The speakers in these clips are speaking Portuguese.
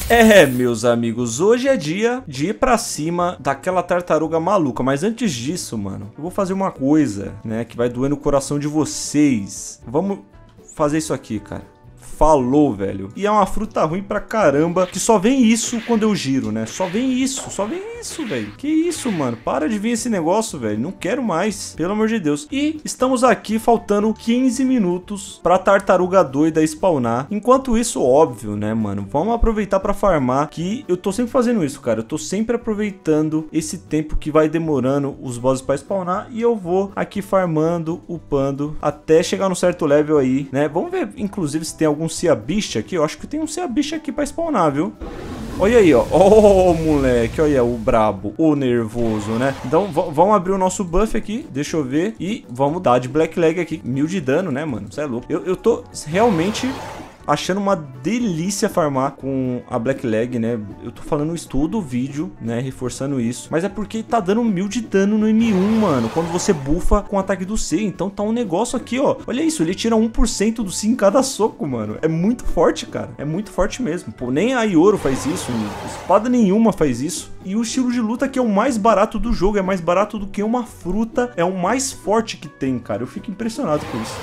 Meus amigos, hoje é dia de ir pra cima daquela tartaruga maluca. Mas antes disso, mano, eu vou fazer uma coisa, né, que vai doer no coração de vocês. Vamos fazer isso aqui, cara. Falou, velho. E é uma fruta ruim pra caramba, que só vem isso quando eu giro, né? Só vem isso, velho. Que isso, mano? Para de vir esse negócio, velho. Não quero mais, pelo amor de Deus. E estamos aqui faltando 15 minutos pra tartaruga doida spawnar. Enquanto isso, óbvio, né, mano? Vamos aproveitar pra farmar, que eu tô sempre fazendo isso, cara. Eu tô sempre aproveitando esse tempo que vai demorando os bosses pra spawnar. E eu vou aqui farmando, upando, até chegar no certo level aí, né? Vamos ver, inclusive, se tem algum Seabeast aqui. Eu acho que tem um Seabeast aqui pra spawnar, viu? Olha aí, ó. Oh, moleque. Olha o brabo, o nervoso, né? Então, vamos abrir o nosso buff aqui. Deixa eu ver. E vamos dar de Black Leg aqui. 1000 de dano, né, mano? Você é louco. Eu tô realmente achando uma delícia farmar com a Black Leg, né? Eu tô falando isso todo o vídeo, né? Reforçando isso. Mas é porque tá dando 1000 de dano no M1, mano. Quando você bufa com o ataque do C. Então tá um negócio aqui, ó. Olha isso, ele tira 1% do C em cada soco, mano. É muito forte, cara. É muito forte mesmo. Pô, nem a Ioro faz isso. Espada nenhuma faz isso. E o estilo de luta que é o mais barato do jogo. É mais barato do que uma fruta. É o mais forte que tem, cara. Eu fico impressionado com isso.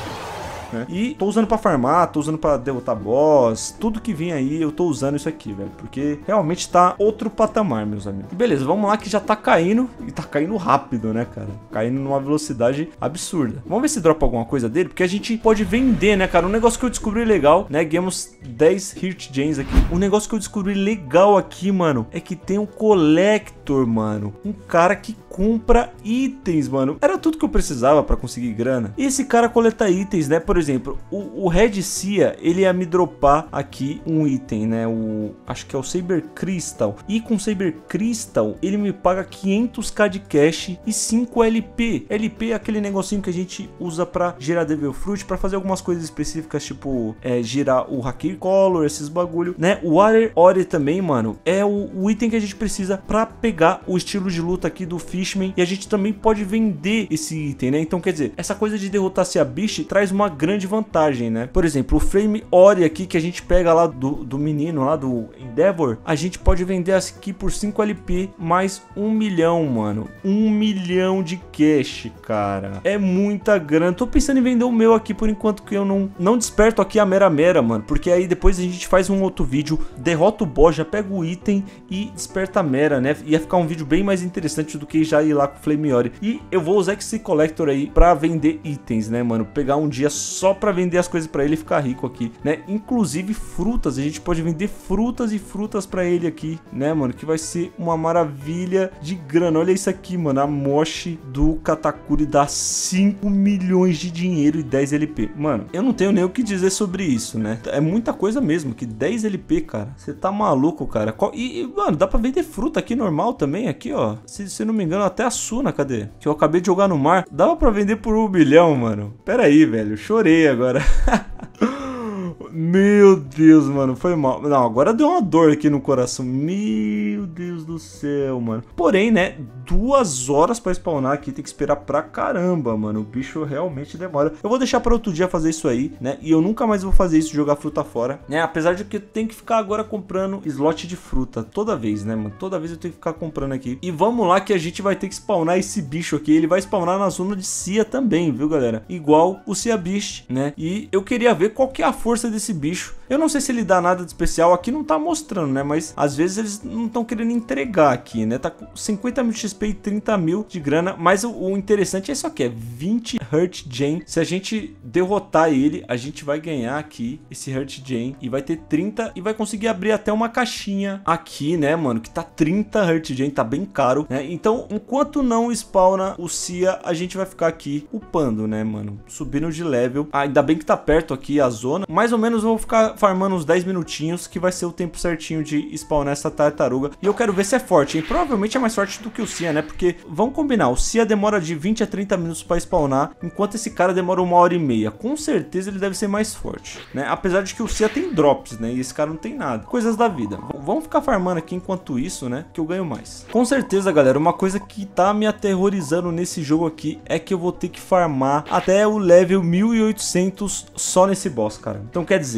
E tô usando pra farmar, tô usando pra derrotar boss, tudo que vem aí eu tô usando isso aqui, velho, porque realmente tá outro patamar, meus amigos. E beleza, vamos lá que já tá caindo, e tá caindo rápido, né, cara? Caindo numa velocidade absurda. Vamos ver se dropa alguma coisa dele, porque a gente pode vender, né, cara? Um negócio que eu descobri legal, né, ganhamos 10 Heart Gems aqui. Um negócio que eu descobri legal aqui, mano, é que tem um Collector, mano. Um cara que compra itens, mano. Era tudo que eu precisava pra conseguir grana. E esse cara coleta itens, né? Por exemplo, o Red Sea, ele ia me dropar aqui um item, né? Acho que é o Saber Crystal. E com Saber Crystal, ele me paga 500k de cash e 5 LP. LP é aquele negocinho que a gente usa pra gerar Devil Fruit, pra fazer algumas coisas específicas, tipo, girar o Hakir Color, esses bagulho, né? O Water Ore também, mano, é o item que a gente precisa pra pegar o estilo de luta aqui do Fishman. E a gente também pode vender esse item, né? Então, quer dizer, essa coisa de derrotar Seabeast traz uma grande vantagem, né? Por exemplo, o Flame Ore aqui que a gente pega lá do menino lá do Endeavor, a gente pode vender aqui por 5 LP mais 1 milhão, mano. 1 milhão de cash, cara. É muita grana. Tô pensando em vender o meu aqui por enquanto, que eu não desperto aqui a Mera, mano, porque aí depois a gente faz um outro vídeo, derrota o boss, já pega o item e desperta a Mera, né? Ia ficar um vídeo bem mais interessante do que já ir lá com o Flame Ore. E eu vou usar esse Collector aí pra vender itens, né, mano? Pegar um dia só pra vender as coisas pra ele e ficar rico aqui, né? Inclusive frutas, a gente pode vender frutas e frutas pra ele aqui, né, mano? Que vai ser uma maravilha de grana. Olha isso aqui, mano, a Moshi do Katakuri dá 5 milhões de dinheiro e 10 LP. Mano, eu não tenho nem o que dizer sobre isso, né? É muita coisa mesmo, que 10 LP, cara. Você tá maluco, cara. E, mano, dá pra vender fruta aqui normal também, aqui, ó. Se não me engano, até a Suna, cadê? Que eu acabei de jogar no mar. Dava pra vender por 1 bilhão, mano. Pera aí, velho, chorei agora. Meu Deus, mano, foi mal. Não, agora deu uma dor aqui no coração. Meu Deus do céu, mano. Porém, né, 2 horas pra spawnar aqui, tem que esperar pra caramba, mano. O bicho realmente demora. Eu vou deixar pra outro dia fazer isso aí, né? E eu nunca mais vou fazer isso, jogar fruta fora, né? Apesar de que eu tenho que ficar agora comprando slot de fruta toda vez, né, mano? Toda vez eu tenho que ficar comprando aqui. E vamos lá que a gente vai ter que spawnar esse bicho aqui. Ele vai spawnar na zona de Sea também, viu, galera? Igual o Seabeast, né? E eu queria ver qual que é a força desse bicho. Eu não sei se ele dá nada de especial, aqui não tá mostrando, né? Mas às vezes eles não estão querendo entregar aqui, né? Tá com 50 mil XP e 30 mil de grana. Mas o interessante é isso aqui, é 20 Heart Gem. Se a gente derrotar ele, a gente vai ganhar aqui esse Heart Gem e vai ter 30 e vai conseguir abrir até uma caixinha aqui, né, mano? Que tá 30 Heart Gem, tá bem caro, né? Então, enquanto não spawna o Sea, a gente vai ficar aqui upando, né, mano? Subindo de level. Ainda bem que tá perto aqui a zona. Mais ou menos eu vou ficar farmando uns 10 minutinhos, que vai ser o tempo certinho de spawnar essa tartaruga. E eu quero ver se é forte, hein? Provavelmente é mais forte do que o Sea, né? Porque, vamos combinar, o Sea demora de 20 a 30 minutos pra spawnar, enquanto esse cara demora 1h30. Com certeza ele deve ser mais forte, né? Apesar de que o Sea tem drops, né? E esse cara não tem nada. Coisas da vida. Vamos ficar farmando aqui enquanto isso, né? Que eu ganho mais. Com certeza, galera, uma coisa que tá me aterrorizando nesse jogo aqui é que eu vou ter que farmar até o level 1800 só nesse boss, cara. Então quer dizer,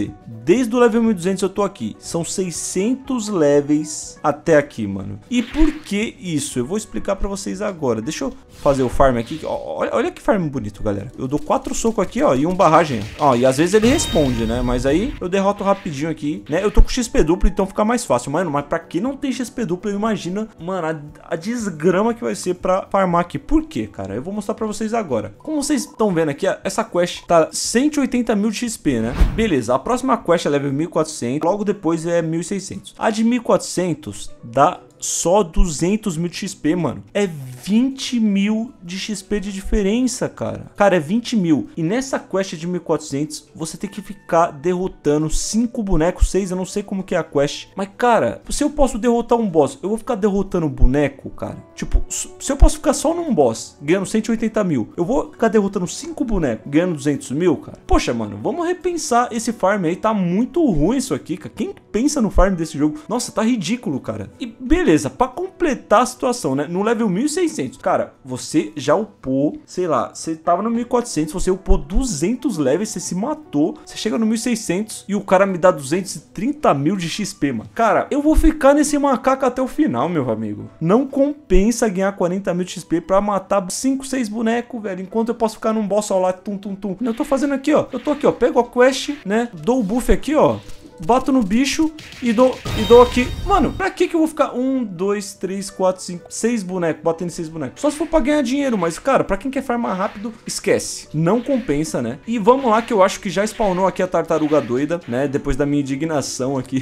desde o level 1200 eu tô aqui. São 600 levels até aqui, mano. E por que isso? Eu vou explicar pra vocês agora. Deixa eu fazer o farm aqui. Olha que farm bonito, galera. Eu dou 4 socos aqui, ó, e um barragem. Ó, e às vezes ele responde, né? Mas aí eu derroto rapidinho aqui, né? Eu tô com XP duplo, então fica mais fácil. Mano, mas pra quem não tem XP duplo, imagina, mano, a desgrama que vai ser pra farmar aqui. Por quê, cara? Eu vou mostrar pra vocês agora. Como vocês estão vendo aqui, essa quest tá 180 mil de XP, né? Beleza, a próxima quest é level 1400, logo depois é 1600. A de 1400 dá só 200 mil de XP, mano. É 20 mil de XP de diferença, cara. Cara, é 20 mil. E nessa quest de 1400, você tem que ficar derrotando 5 bonecos, 6, eu não sei como que é a quest. Mas, cara, se eu posso derrotar um boss, eu vou ficar derrotando boneco, cara. Tipo, se eu posso ficar só num boss, ganhando 180 mil, eu vou ficar derrotando 5 bonecos, ganhando 200 mil, cara. Poxa, mano, vamos repensar esse farm aí. Tá muito ruim isso aqui, cara. Quem pensa no farm desse jogo? Nossa, tá ridículo, cara. E beleza, pra completar a situação, né? No level 1600, cara, você já upou, sei lá, você tava no 1400, você upou 200 levels, você se matou, você chega no 1600 e o cara me dá 230 mil de XP, mano. Cara, eu vou ficar nesse macaco até o final, meu amigo. Não compensa ganhar 40 mil de XP pra matar 5, 6 bonecos, velho, enquanto eu posso ficar num boss ao lado, tum, tum, tum. Eu tô fazendo aqui, ó, eu tô aqui, ó, pego a quest, né, dou o buff aqui, ó, bato no bicho e dou aqui. Mano, pra que eu vou ficar 1, 2, 3, 4, 5, 6 bonecos, batendo 6 bonecos? Só se for pra ganhar dinheiro, mas, cara, pra quem quer farmar rápido, esquece. Não compensa, né? E vamos lá que eu acho que já spawnou aqui a tartaruga doida, né? Depois da minha indignação aqui.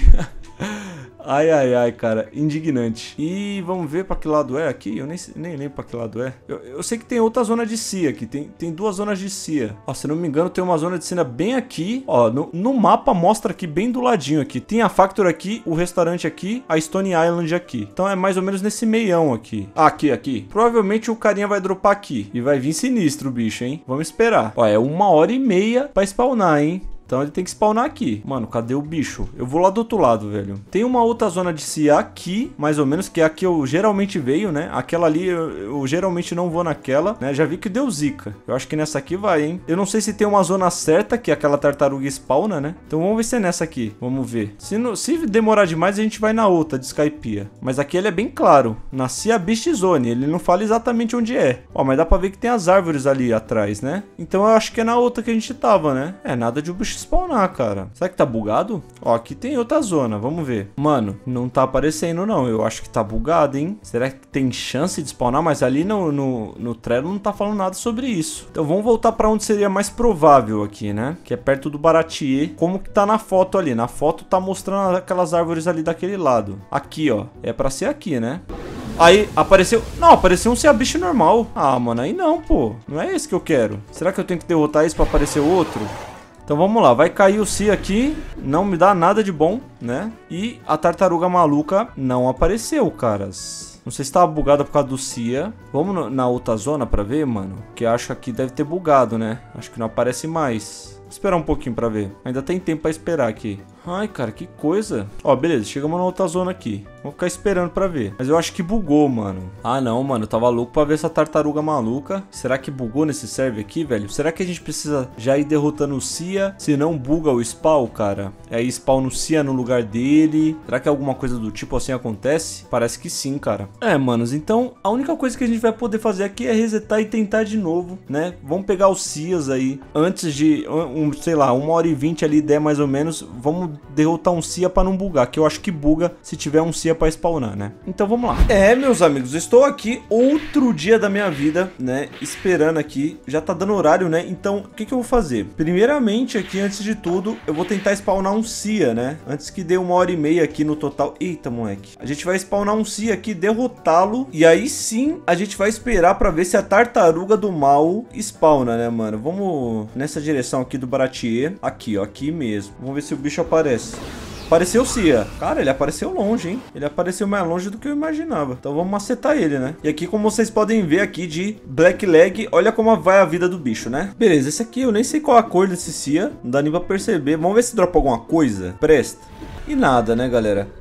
Ai, ai, ai, cara, indignante. E vamos ver pra que lado é aqui. Eu nem lembro pra que lado é. Eu sei que tem outra zona de CIA aqui. Tem 2 zonas de CIA. Ó, se não me engano, tem uma zona de CIA bem aqui. Ó, no mapa mostra aqui bem do ladinho aqui. Tem a Factory aqui, o restaurante aqui, a Stone Island aqui. Então é mais ou menos nesse meião aqui. Ah, aqui. Provavelmente o carinha vai dropar aqui. E vai vir sinistro o bicho, hein? Vamos esperar. Ó, é 1h30 pra spawnar, hein? Então ele tem que spawnar aqui. Mano, cadê o bicho? Eu vou lá do outro lado, velho. Tem uma outra zona de CIA aqui, mais ou menos, que é a que eu geralmente veio, né? Aquela ali, eu geralmente não vou naquela, né? Já vi que deu zica. Eu acho que nessa aqui vai, hein? Eu não sei se tem uma zona certa, que é aquela tartaruga spawna, né? Então vamos ver se é nessa aqui. Vamos ver. Se demorar demais, a gente vai na outra, de Skypiea. Mas aqui ele é bem claro. Na CIA Beast Zone. Ele não fala exatamente onde é. Ó, mas dá pra ver que tem as árvores ali atrás, né? Então eu acho que é na outra que a gente tava, né? É, nada de o bicho spawnar, cara. Será que tá bugado? Ó, aqui tem outra zona, vamos ver. Mano, não tá aparecendo não, eu acho que tá bugado, hein? Será que tem chance de spawnar? Mas ali no Trello não tá falando nada sobre isso. Então vamos voltar pra onde seria mais provável aqui, né? Que é perto do Baratie. Como que tá na foto ali? Na foto tá mostrando aquelas árvores ali daquele lado. Aqui, ó. É pra ser aqui, né? Aí apareceu... Não, apareceu um bicho normal. Ah, mano, aí não, pô. Não é esse que eu quero. Será que eu tenho que derrotar esse pra aparecer outro? Então vamos lá, vai cair o Sea aqui, não me dá nada de bom, né? E a tartaruga maluca não apareceu, caras. Não sei se tava bugada por causa do Sea. Vamos na outra zona pra ver, mano. Que acho que aqui deve ter bugado, né? Acho que não aparece mais. Vou esperar um pouquinho pra ver. Ainda tem tempo pra esperar aqui. Ai, cara, que coisa. Ó, beleza, chegamos na outra zona aqui. Vamos ficar esperando pra ver. Mas eu acho que bugou, mano. Ah, não, mano, eu tava louco pra ver essa tartaruga maluca. Será que bugou nesse server aqui, velho? Será que a gente precisa já ir derrotando o Sea? Se não buga o spawn, cara? Aí spawn o Sea no lugar dele. Será que alguma coisa do tipo assim acontece? Parece que sim, cara. É, manos, então a única coisa que a gente vai poder fazer aqui é resetar e tentar de novo, né? Vamos pegar os Seas aí. Antes de, sei lá, 1h20 ali, der mais ou menos. Vamos derrotar um Sea pra não bugar, que eu acho que buga se tiver um Sea pra spawnar, né? Então vamos lá. É, meus amigos, estou aqui outro dia da minha vida, né? Esperando aqui. Já tá dando horário, né? Então, o que eu vou fazer? Primeiramente aqui, antes de tudo, eu vou tentar spawnar um Sea, né? Antes que dê 1h30 aqui no total. Eita, moleque. A gente vai spawnar um Sea aqui, derrotá-lo. E aí sim, a gente vai esperar pra ver se a tartaruga do mal spawna, né, mano? Vamos nessa direção aqui do Baratie. Aqui, ó. Aqui mesmo. Vamos ver se o bicho aparece. Apareceu o Sea. Cara, ele apareceu longe, hein? Ele apareceu mais longe do que eu imaginava. Então vamos macetar ele, né? E aqui, como vocês podem ver aqui de Black Leg, olha como vai a vida do bicho, né? Beleza, esse aqui eu nem sei qual a cor desse Sea. Não dá nem pra perceber. Vamos ver se dropa alguma coisa. Presta. E nada, né, galera?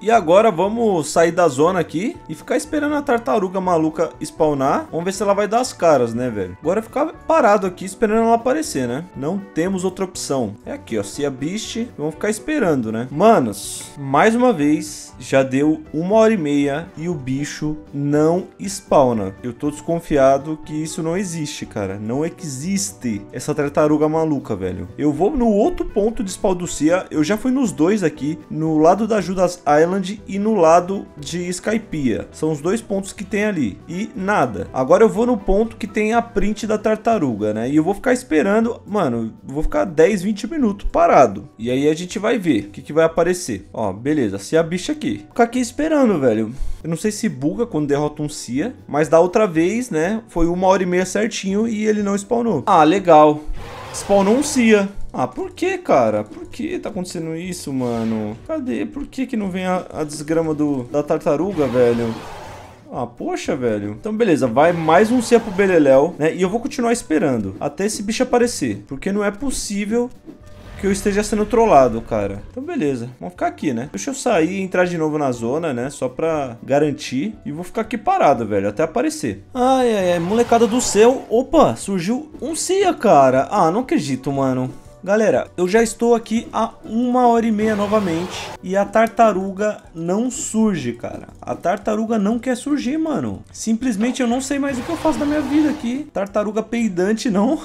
E agora vamos sair da zona aqui e ficar esperando a tartaruga maluca spawnar. Vamos ver se ela vai dar as caras, né, velho? Agora ficar parado aqui esperando ela aparecer, né? Não temos outra opção. É aqui, ó, Sea Beast. Vamos ficar esperando, né? Manos, mais uma vez, já deu 1h30 e o bicho não spawna. Eu tô desconfiado que isso não existe, cara. Não existe essa tartaruga maluca, velho. Eu vou no outro ponto de spawn do Sea. Eu já fui nos dois aqui, no lado da Judas Island e no lado de Skypiea. São os dois pontos que tem ali. E nada. Agora eu vou no ponto que tem a print da tartaruga, né? E eu vou ficar esperando, mano, vou ficar 10, 20 minutos parado. E aí a gente vai ver o que vai aparecer. Ó, beleza, Sea Beast aqui. Vou ficar aqui esperando, velho. Eu não sei se buga quando derrota um Sea, mas da outra vez, né, foi 1h30 certinho e ele não spawnou. Ah, legal. Spawnou um Sea. Ah, por que, cara? Por que tá acontecendo isso, mano? Cadê? Por que que não vem a desgrama da tartaruga, velho? Ah, poxa, velho. Então, beleza. Vai mais um Sea pro Beleléu, né? E eu vou continuar esperando até esse bicho aparecer. Porque não é possível que eu esteja sendo trollado, cara. Então, beleza. Vamos ficar aqui, né? Deixa eu sair e entrar de novo na zona, né? Só pra garantir. E vou ficar aqui parado, velho. Até aparecer. Ai, ai, ai. Molecada do céu. Opa, surgiu um Sea, cara. Ah, não acredito, mano. Galera, eu já estou aqui há 1h30 novamente e a tartaruga não surge, cara. A tartaruga não quer surgir, mano. Simplesmente eu não sei mais o que eu faço da minha vida aqui. Tartaruga peidante não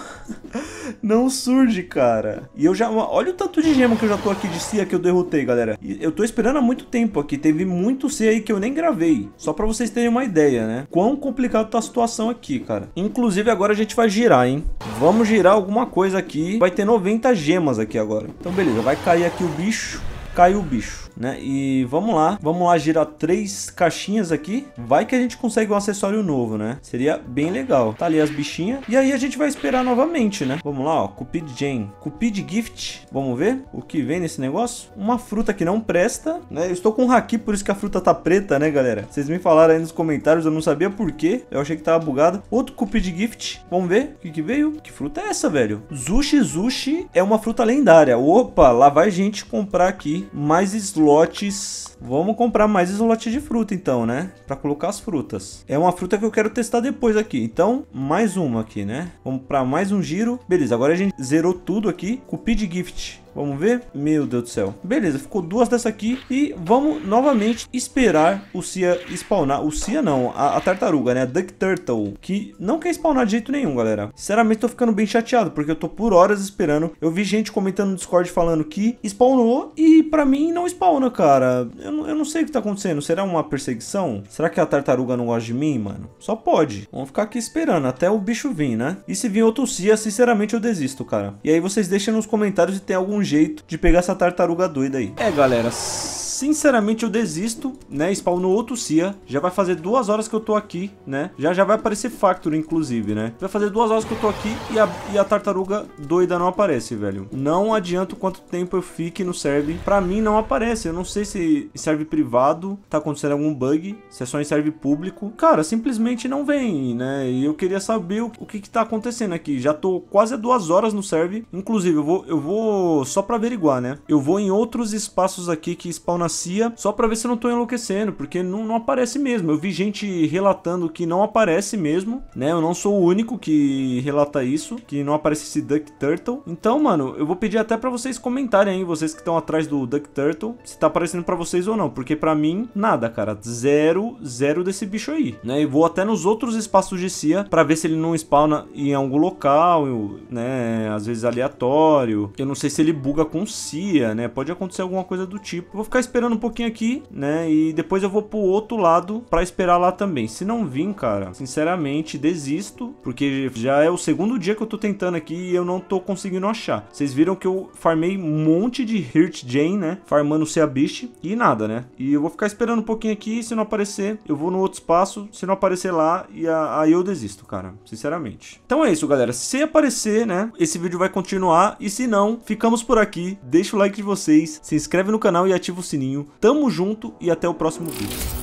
não surge, cara. E eu já... Olha o tanto de gema que eu já tô aqui de Sea que eu derrotei, galera. E eu tô esperando há muito tempo aqui. Teve muito Sea aí que eu nem gravei. Só pra vocês terem uma ideia, né? Quão complicado tá a situação aqui, cara. Inclusive agora a gente vai girar, hein? Vamos girar alguma coisa aqui. Vai ter 90 gemas aqui agora. Então beleza, vai cair aqui o bicho. Caiu o bicho, né? E vamos lá girar 3 caixinhas aqui. Vai que a gente consegue um acessório novo, né? Seria bem legal. Tá ali as bichinhas. E aí a gente vai esperar novamente, né? Vamos lá, ó. Cupid Jane. Cupid Gift. Vamos ver o que vem nesse negócio. Uma fruta que não presta, né? Eu estou com um haki, por isso que a fruta tá preta, né, galera? Vocês me falaram aí nos comentários, eu não sabia por quê. Eu achei que tava bugado. Outro Cupid Gift. Vamos ver o que veio. Que fruta é essa, velho? Zushi é uma fruta lendária. Opa, lá vai gente comprar aqui mais slots. Vamos comprar mais slots de fruta então, né? Pra colocar as frutas. É uma fruta que eu quero testar depois aqui. Então, mais uma aqui, né? Vamos pra mais um giro. Beleza, agora a gente zerou tudo aqui. Cupid Gift. Vamos ver? Meu Deus do céu. Beleza, ficou 2 dessa aqui. E vamos novamente esperar o Sea spawnar. O Sea não, a tartaruga, né? A Duck Turtle. Que não quer spawnar de jeito nenhum, galera. Sinceramente, tô ficando bem chateado. Porque eu tô por horas esperando. Eu vi gente comentando no Discord falando que spawnou. E pra mim não spawna, cara. Eu não sei o que tá acontecendo. Será uma perseguição? Será que a tartaruga não gosta de mim, mano? Só pode. Vamos ficar aqui esperando até o bicho vir, né? E se vir outro Sea, sinceramente eu desisto, cara. E aí vocês deixem nos comentários se tem algum jeito de pegar essa tartaruga doida aí. É, galera, sinceramente eu desisto, né? Spawnou outro Sea. Já vai fazer 2 horas que eu tô aqui, né? Já vai aparecer Factory, inclusive, né? Vai fazer 2 horas que eu tô aqui e a tartaruga doida não aparece, velho. Não adianta quanto tempo eu fique no server. Pra mim não aparece. Eu não sei se serve privado, tá acontecendo algum bug, se é só em server público. Cara, simplesmente não vem, né? E eu queria saber o que tá acontecendo aqui. Já tô quase há 2 horas no server. Inclusive, eu vou só pra averiguar, né? Eu vou em outros espaços aqui que spawna Sea, só pra ver se eu não tô enlouquecendo, porque não aparece mesmo. Eu vi gente relatando que não aparece mesmo, né? Eu não sou o único que relata isso, que não aparece esse Duck Turtle. Então, mano, eu vou pedir até pra vocês comentarem aí, vocês que estão atrás do Duck Turtle, se tá aparecendo pra vocês ou não, porque pra mim, nada, cara. Zero desse bicho aí, né? E vou até nos outros espaços de Sea pra ver se ele não spawna em algum local, né? Às vezes aleatório. Eu não sei se ele buga com Sea, né? Pode acontecer alguma coisa do tipo. Eu vou ficar esperando um pouquinho aqui, né? E depois eu vou pro outro lado pra esperar lá também. Se não vir, cara, sinceramente, desisto, porque já é o segundo dia que eu tô tentando aqui e eu não tô conseguindo achar. Vocês viram que eu farmei um monte de Heart Jane, né? Farmando o Sea Beast e nada, né? E eu vou ficar esperando um pouquinho aqui, se não aparecer, eu vou no outro espaço, se não aparecer lá, aí eu desisto, cara, sinceramente. Então é isso, galera. Se aparecer, né, esse vídeo vai continuar, e se não, ficamos por aqui. Deixa o like de vocês, se inscreve no canal e ativa o sininho. Tamo junto e até o próximo vídeo.